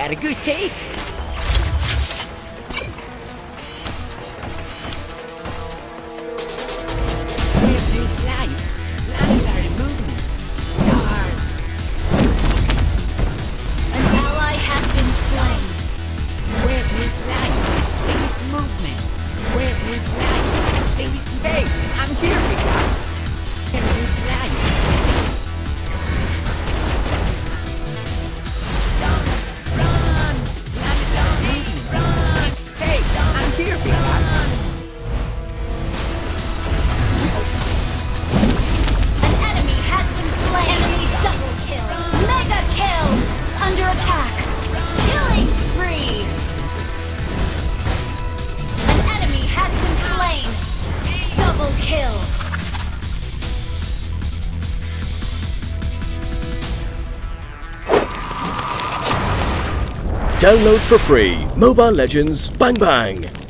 got a good taste. Where there's life, planetary movements, stars. An ally has been slain. Where there's life, there's movement. Where there's life, there's space. I'm here, Picard. Where there's life. Run! Planetary, run! Hey, I'm here, Picard. An enemy has been slain. Enemy double kill. Mega kill. Under attack. Killing spree. An enemy has been slain. Double kill. Download for free Mobile Legends Bang Bang.